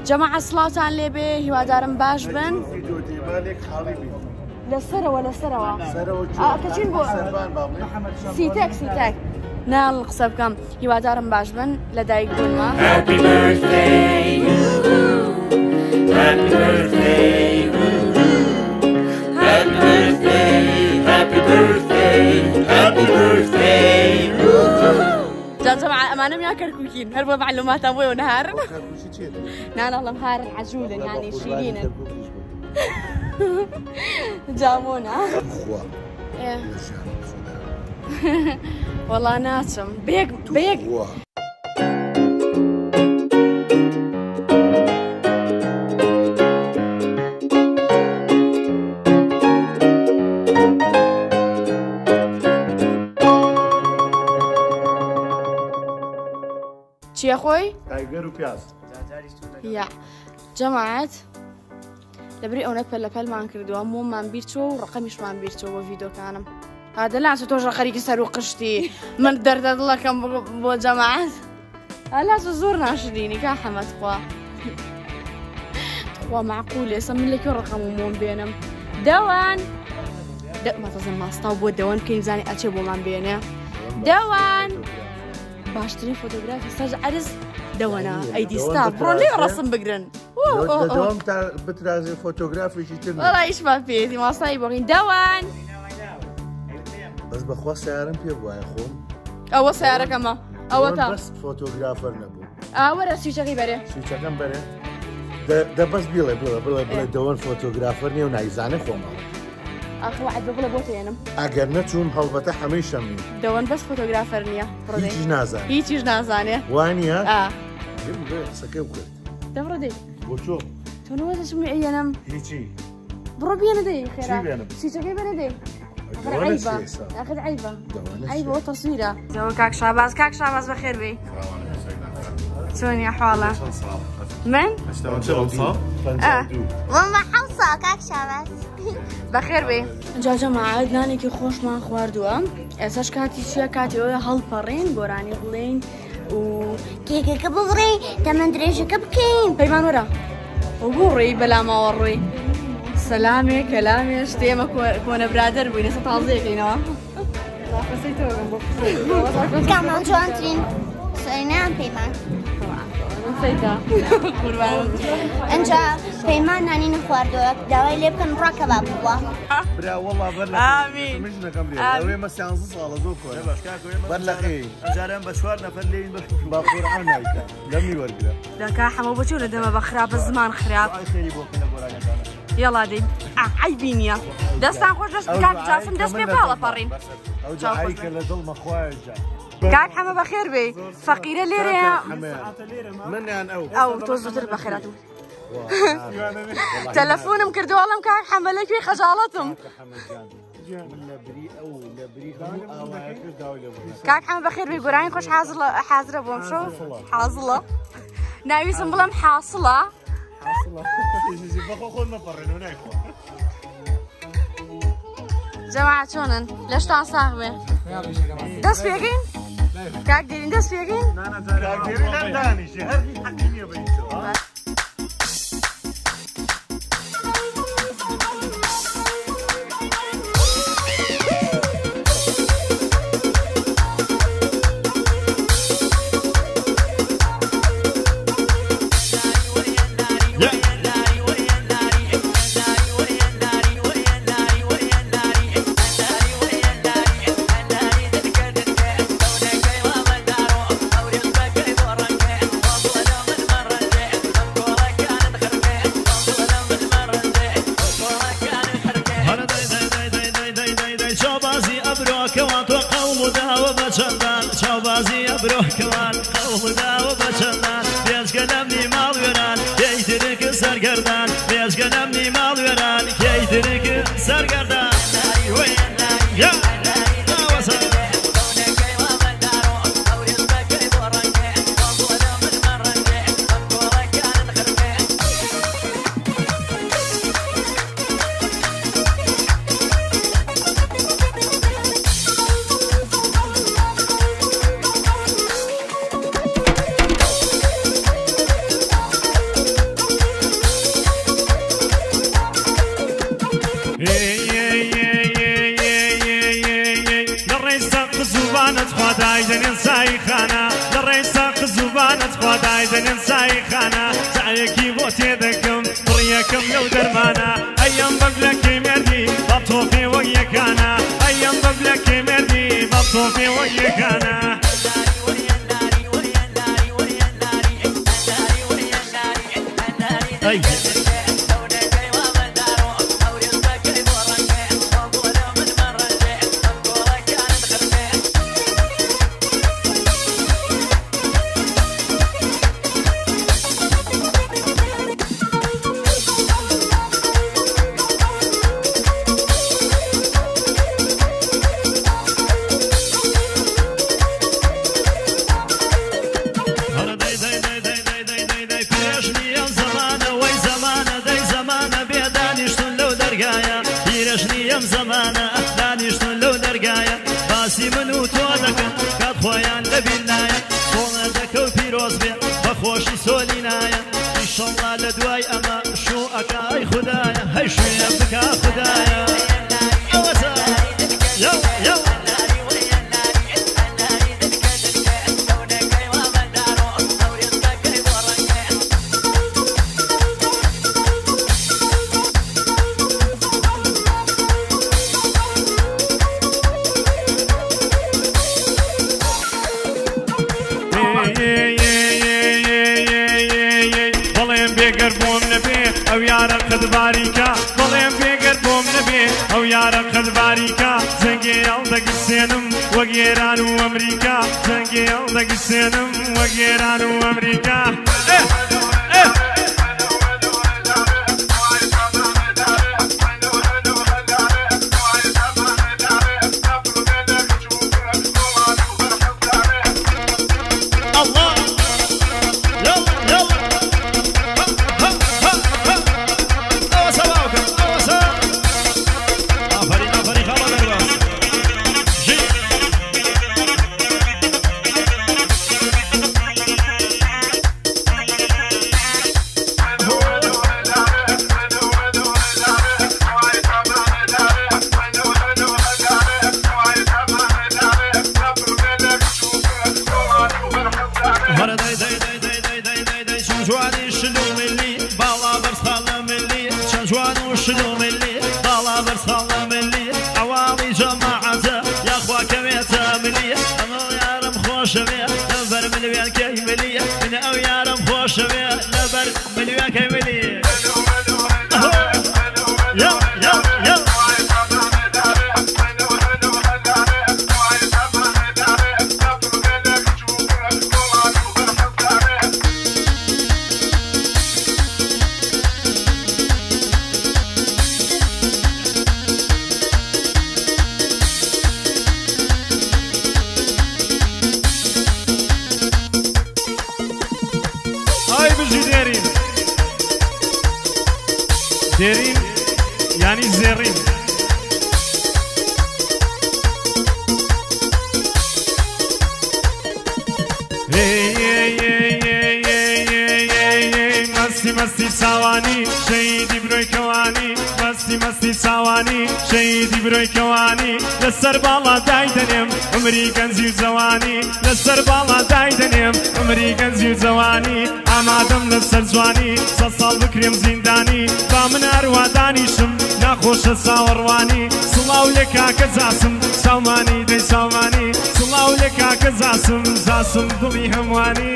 جەماعە سڵاوتان لێبێ هیوادارم باش بن لەسەرەوە کەچین بۆ سیتەک ناڵ قسە بکەم هیوادارم باش بن لە دایک بوونمە جماعة أمانة ميا كركوكين هربوا معلومات أبوي ونهار نانا والله مهار عجولا يعني شيرين جابونا والله ناسم بيك چی خوی؟ تایگر و پیاز. یا جماعت لبری اون پل مان کردو مو من بیرچو رقمش من بیرچو با ویدیو کانم. هذا لا توش خريج سرو قشتي من درد الله كم بو جماعت. لا زور ناشديني كحمد خوا. خوا معقول يسمي لك الرقم مو بينهم. دوان. ما تظن ما استوى دوان كين زاني أشبه من بينه. دوان. باشتري فوتوغرافي ساج عرس دوانا ايدي ستاف بروني رسم بقرن دوام تاع بترازي فوتوغرافي شي تم والله ايش ما فيتي ما صايبين دوان بس بخوا سيارة بيه بوا يا خو او سيارة كما او تا بس فوتوغرافر نبو ورا سويتشا بري سويتشا كم بري ده بس بيلا دوان فوتوغرافر نيو نايزانه خو ما اخر واحد بقول بوتي انا اگر نتون هلبته هميشه مين دوان بس فوتوغرافر نيا هيچ نازانه وانيا سكيب كرت دفردي بوشو تونو تسمعي انا هيجي بروبينا دي خير سيتشا كيف انا دي اخذ عيبه وتصويره جو كاك شاباز بخير بي شلون يا حواله من؟ ماما حوصة كاك شاباز بخير بي جا جماعة نانێکی خۆشمان خواردووە ئێساش کاتی چیە کاتیەوە هەڵپەڕین گۆرانی بڵێن و کێکەکە بڕێ تەمەند درێژەکە بکەین پەیمان وەرە وەگوڕی بەلاماوە ڕووی سەلامێ کەلامێ شتێمە کۆنە برادەر بووین ئێستا تازەیەکەینەوە کامان جوانترین سەینان پەیمان انجا پیمان نانی نخواردووە داوای لێ بکەن ڕاکە با بووە برا والله بەر ئامین ئەوێ مە 11 ساڵە زۆر کۆنە بەر لەقی جاران بە 4 نەفەر لێین بە قورئان نایکە لەمی وەرگرە دەکا هەموو بچوونە دەمە بە خراپە زمان خراپ یەڵا دەی عیبی نییە دەستان خۆش دەست کاک جاسم دەست پێ باڵە پەڕین ئەو جاهایکە لە دڵمە خوایە كاك حما بخير بي فقيرة ليرة منيان او تو زوتر بخيراتو تلفونم كردو والله كاك حما لك في خجالتهم كاك حما بخير بي قراني خوش حاضرة بوم شو حاصلة ناويسم بلام حاصلة جماعة شونن ليش تعصاحبي دست بيقين كاك ديرين دست بيقين كاك ديرين لنداني شهر حقيقية بيشو خانە جایەکی بۆ تێدەکەم بڕیەکەم لەو دەرمانە ئەیەم بەبلەکەی مردی بە تۆفێ وەک یەکانە ئەیەم بەبلەکەی مردی بە تۆفێ وەک یەکانە زمانە دانیشتن لەو دەرگایە باسی من و تۆ دەکەن کات خۆیان لەبیرنایە سۆڵە دەکە و پیرۆز بێ بەخۆشی سۆلی نایە ئیشەڵڵا لە دوای ئەمە شوو ئەکا ئەی خودایە هەی شوێنە بکا خودایە ئەوەتە یەو یەو ئەو یارە قەت باریکە بەڵێم پێگەر بۆم نەبێ ئەو یارە قەت باریکە جەنگێ هەڵ دەگرسێنم وەک ئێران و ئەمریکا جەنگێ هەڵ دەگرسێنم وەک ئێران و ئەمریکا ديرين يعني زيرين مستی مستی ساوانی شهیدی بروی کوانی مستی مستی ساوانی شهیدی بروی کوانی لسر بالا دایدنیم عمری گنزی و زوانی لسر بالا دایدنیم عمری گنزی و زوانی ئامادەم لەسەر جوانی سە ساڵ بکرێم زیندانی با من هەروە دانیشم ناخۆشە ساوەڕوانی سڵاو لێ کاکە جاسم ساومانی دەی ساومانی سڵاو لێ کاکە جاسم جاسم دڵی هەموانی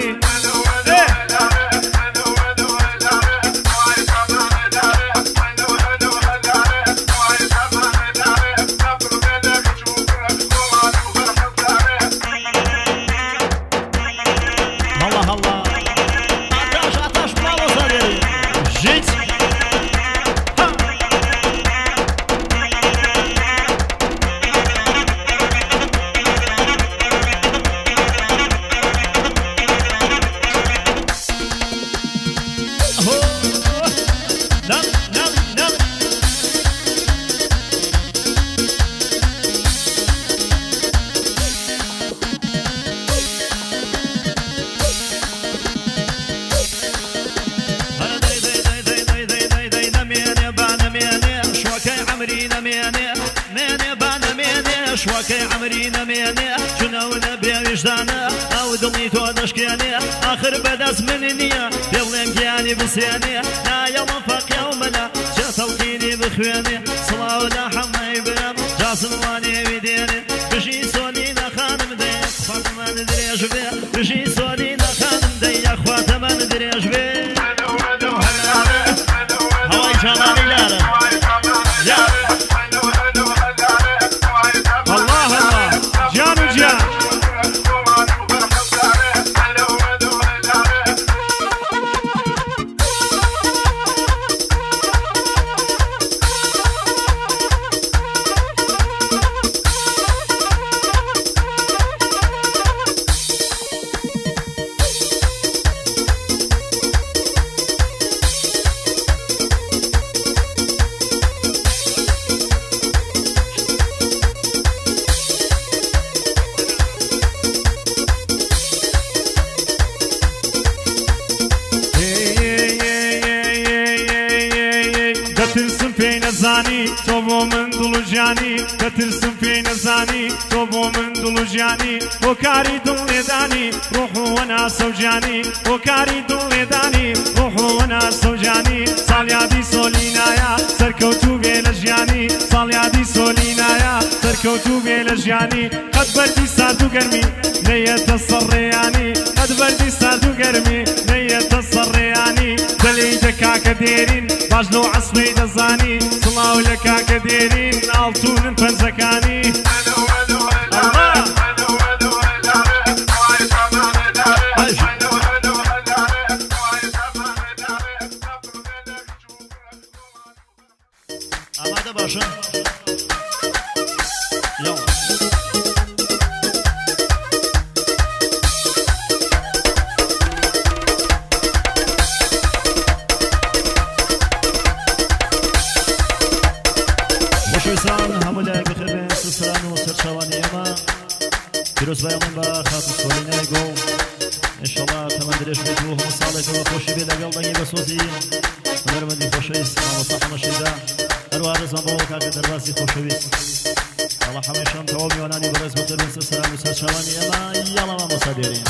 شوكي عمري نميني شنو نبي وجدانه او دلني تو دشكيني اخر بدس مني بسياني لا يوم فق يوم لا جات القيني بخواني صلاة ولا حمي برام جاسم واني بديني بشي سولينا خانم دي اخوات ما ندري ايش بيه بشي سولينا خانم دي اخوات ما ندري ايش بيه هواي جمالي لارا يا الله الله جان وجان توبو من دل جاني كترسم في نزاني توبو من دل جاني وكاري دل داني روح وانا سوجاني وكاري دل داني روح وانا سوجاني صاليادي سولينايا سركوتو بيلجاني صاليادي سولينايا سركوتو بيلجاني قد بردي ساردو قرمي نية الصرياني قد بردي ساردو قرمي نية الصرياني دلي دكاك ديرين باجلو عصبي دزاني صلاو لكاك ديرين الطون فنزكاني الله آماده باشن يلا خوشویستان همو لای بخیر بین سلام و سرچوانی اما پیروز بیامون با خاطر سولینای گو انشالله تمام درش بدو هم سالک و خوشی به لگل دنگی بسوزی هنرمندی خوشویست و صحنه شیدا اروار زنبا و کاک دربازی خوشویست الله همیشه تمام میانانی برز بخیر بین سلام و سرچوانی اما یالا ما مصادرین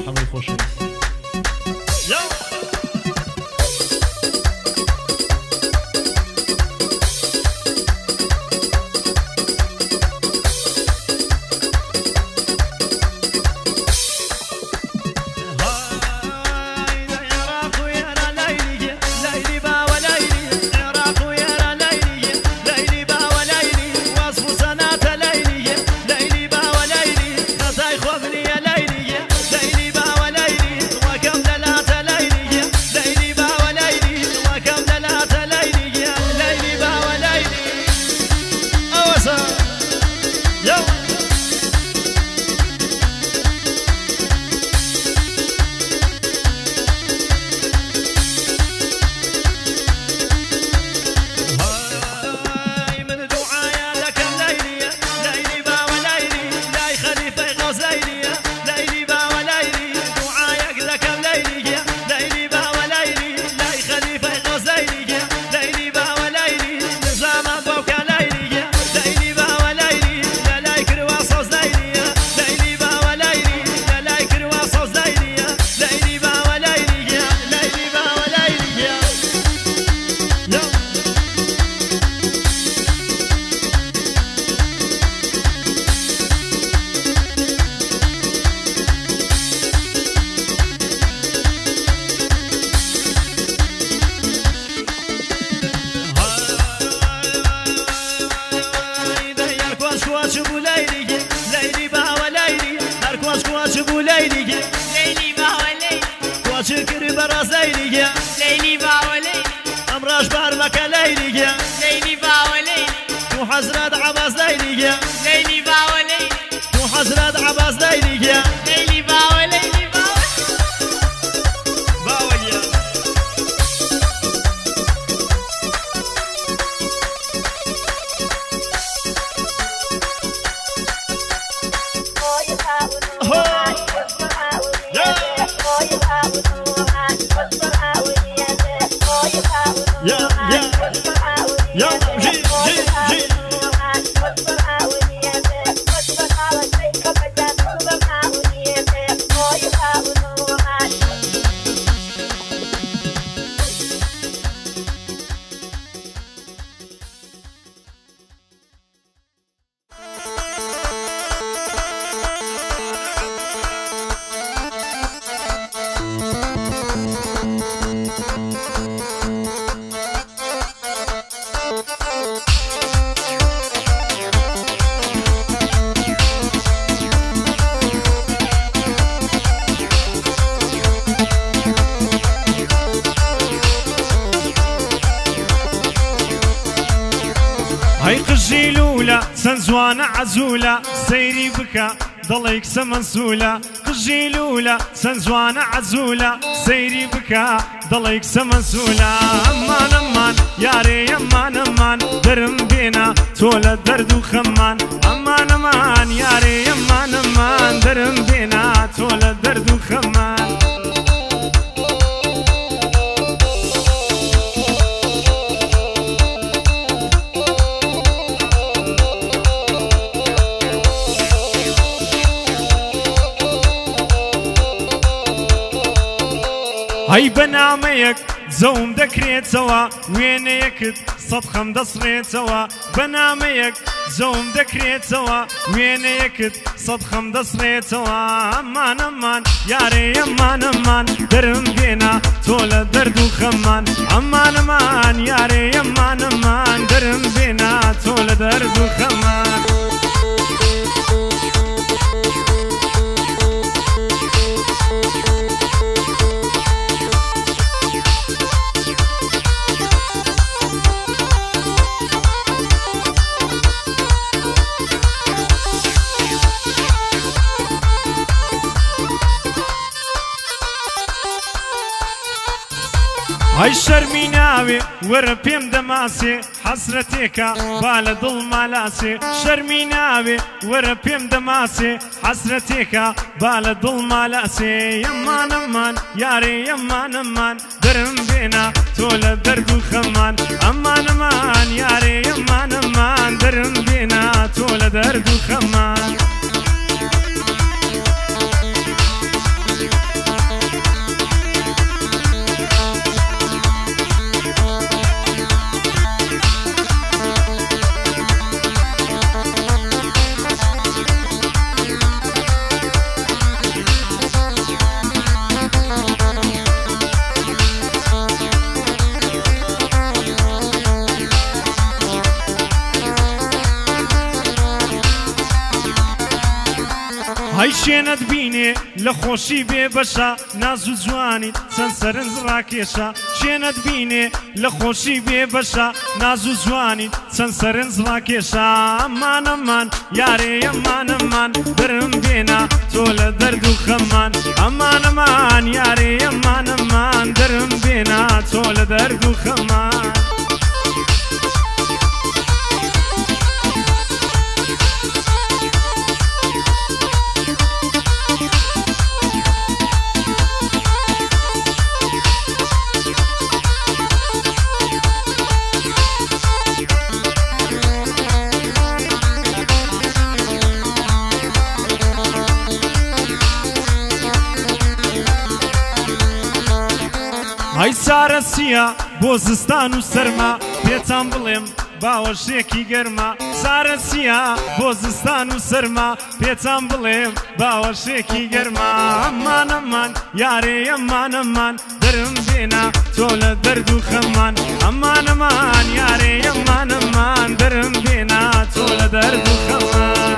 هەمووی خۆشەویست سنزوانة عزولة سيري بكا ضليك سمنسولة قجيلولة سنزوانة عزولة سيري بكا ضليك سمنسولة أمان أمان ياري أمان أمان درم بينا تولد درد وخمان أمان أمان ياري أمان أمان درم بينا تولد درد وخمان هاي بناميك زوم دكريت سوا وينيك صدخم دصريت سوا بناميك زوم دكريت سوا وينيك صدخم دصريت سوا أمان أمان ياري أمان أمان درم بينا تولد درد وخمان أمان أمان ياري أمان أمان درم بينا تولد درد وخمان هاي شرمي ناوي وربيم دماسي حسرتك بالد الملاسي شرمي ناوي وربيم دماسي حسرتك بالد الملاسي يمان أمان ياري يمان أمان درم بينا تولد درد وخمان أمان أمان ياري يمان أمان درم بينا تولد درد وخمان شێنت بینێ لە خۆشی بێ بەشە ناز و جوانی چەند سەرنج ڕاکێشە شێنت بینێ لە خۆشی بێ بەشە ناز و جوانی چەند سەرنج ڕاکێشە ئەمان ئەمان یارێ ئەمان ئەمان دەرم بێنا تۆ لە دەرد و خەمان ئەمان ئەمان یارێ ئەمان ئەمان دەرم بێنا تۆ لە دەرد و خەمان ئەی سارەسیە بۆ زستان و سەرما پێتان بڵێم باوەشێکی گەرما سارەسیە بۆ زستان و سەرما پێتان بڵێم باوەشێکی گەرما ئەمان ئەمان یارێ ئەمان ئەمان دەرم بێنا تۆ لە دەرد و خەمان ئەمان ئەمان یارێ ئەمان ئەمان دەرم بێنا تۆ لە دەرد و خەمان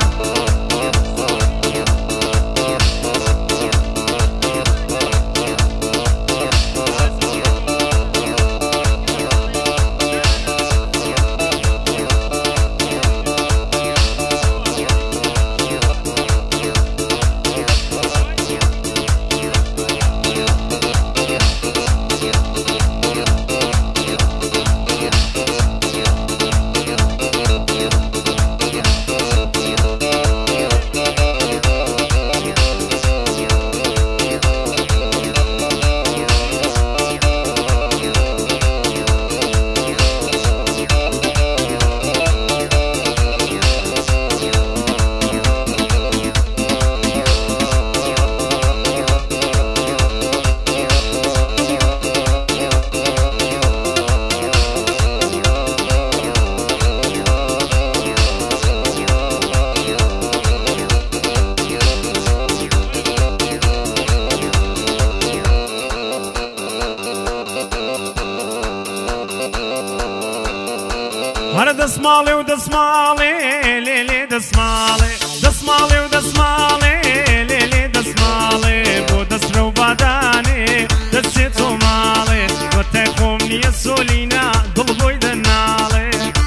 هەرە دەسماڵێ و دەسماڵێ لێ لێ دەسماڵێ دەسماڵێ و دەسماڵێ لێ لێ دەسماڵێ بۆ دەسرە و بادانێ دەچێت تۆ ماڵێ وەتای خۆم نییە سۆلینا دڵ بۆی دەناڵێ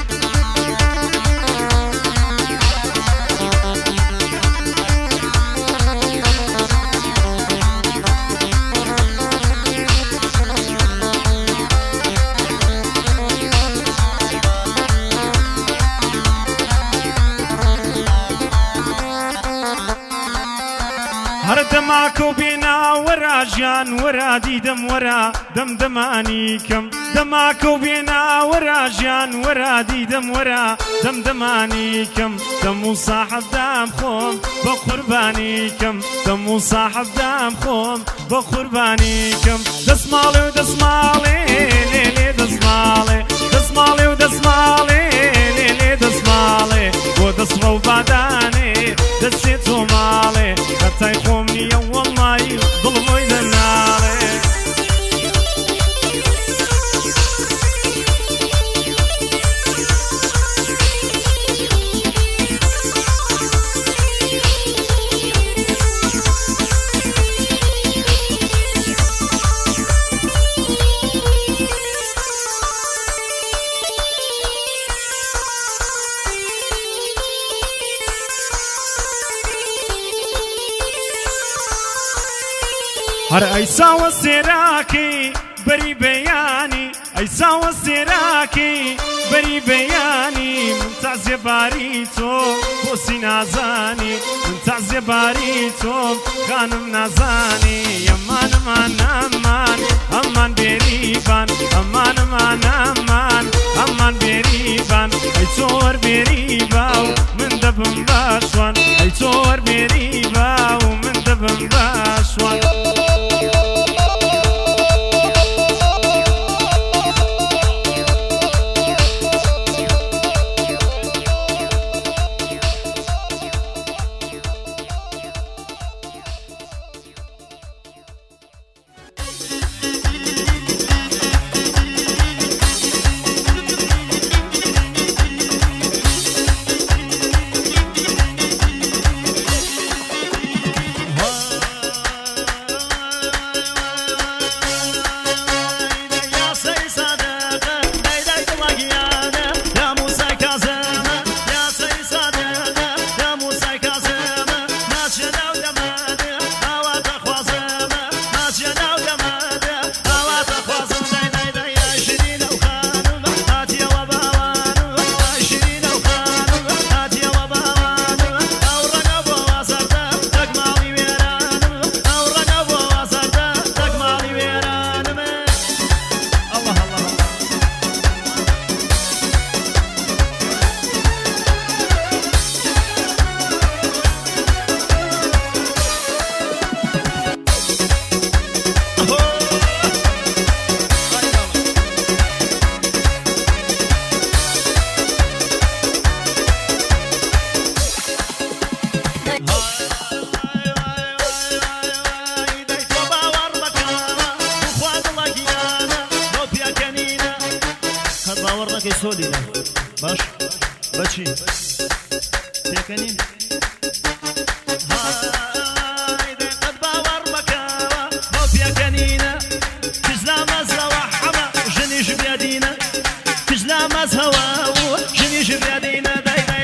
هەر دەماکە و بێنا وەرا ژیان وەرا دیدەم وەرا دەمدەمانی کەم دەماکە و بێنا وەرا ژیان وەرا دیدەم وەرا دەمدەمانی کەم دەم و ساحەبدام خۆم بە قوربانی کەم دەم و ساحەبدام خۆم بە قوربانی کەم دەسماڵێ و دەسماڵێ لێ لێ دەسماڵێ دەسماڵێ و دەسماڵێ لێ لێ دەسماڵێ بۆ دەسڕە و بادانێ دەچێت تۆ ماڵێ هەتای خۆم نییە وەڵڵایی دڵ بۆی دەناڵێ هەر ئەیساوە سێراکەی بەری بەیانی ئەیساوە سێراکەی بەری بەیانی من تازێ باری تۆ بۆسی نازانی من تازێ باری تۆ خانم نازانی ئەمان ئەمان ئەمان ئەمان بێریبان ئەمان ئەمان ئەمان ئەمان بێریبان ئەی تۆ وەربێریبا و من دەبم باشوان ئەی تۆ وەربێریبا و من دەبم باشوان سۆلیدا باش بەچی تێکەنین قەت باوەڕ مەکەوە بۆ پێکەنینە کزلا مەزەوە حەمە ژنیش بێدینە کزلا مەزهەوە ژنیش بێدینە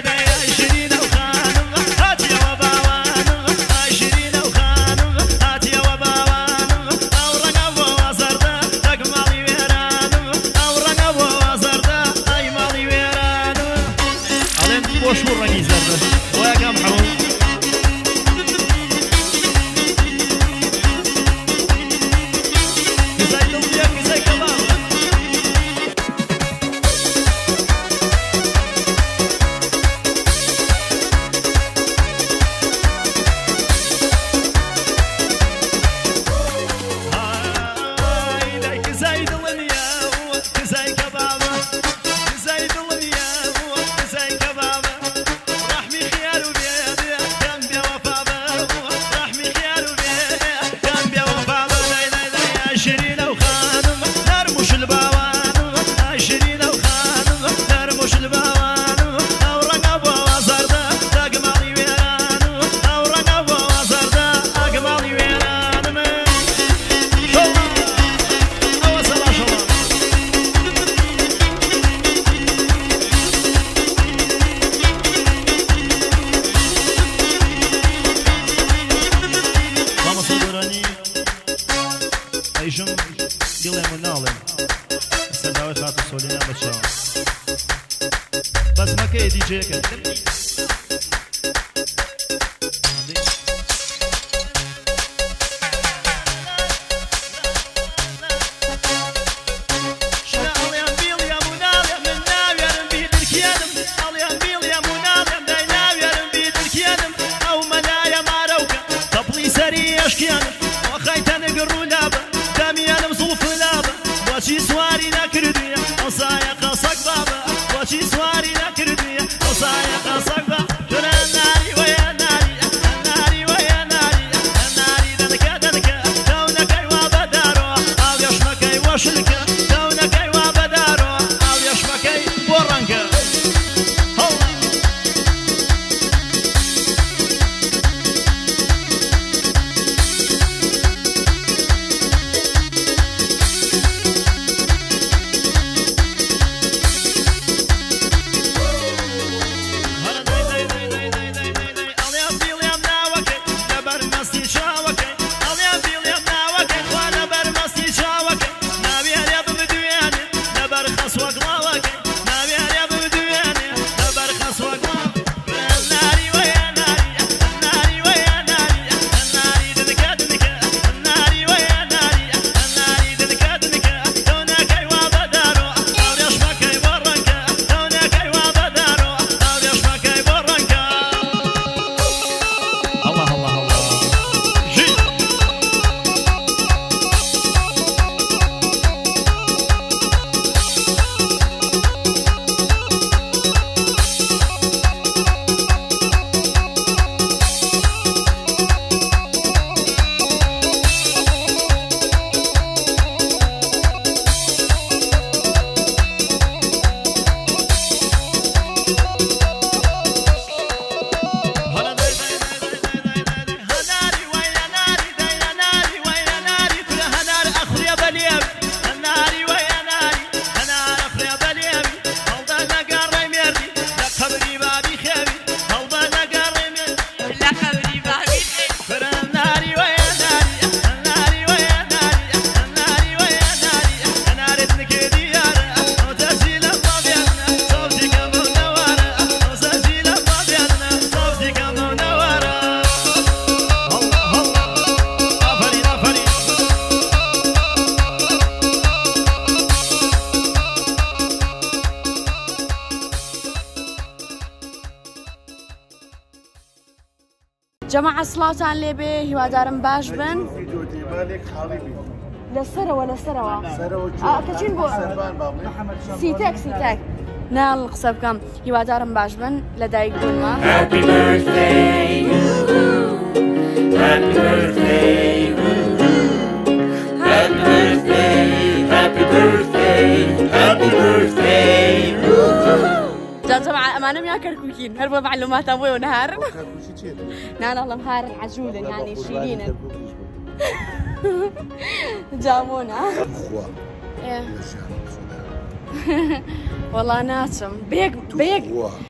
وشو الرئيس هذا ويا كم حول كزاي دمية كزاي كباب هاي كزاي دمية كزاي كباب كزاي دمية كزاي كباب ايجم قلي منالم استدعوت خاطر سولينا بتشاو بس ما كي دي جي كده وشي سواري نكردي وصايا قصق بابا وشي سواري نكردي وصايا قصق بابا جنا ناري ويا ناري ناري ويا ناري ناري دنك دونك ايوا بدارو او يشمكي وشلك دونك ايوا بدارو او يشمكي ورنك جماعة صلاة لێبێ هیوادارم باش بن لەسەرەوە کەچین بۆ سیتێک ناڵ قسە بکەم هیوادارم باش بن لە دایک بوونمە Happy birthday Happy birthday Happy birthday Happy birthday Happy birthday يا كركوكين هربوا معلومات ابوي ونهار كركوشي تشيل نانا والله مهار عجولا يعني شيرين جابونا اخوة والله ناتم بيق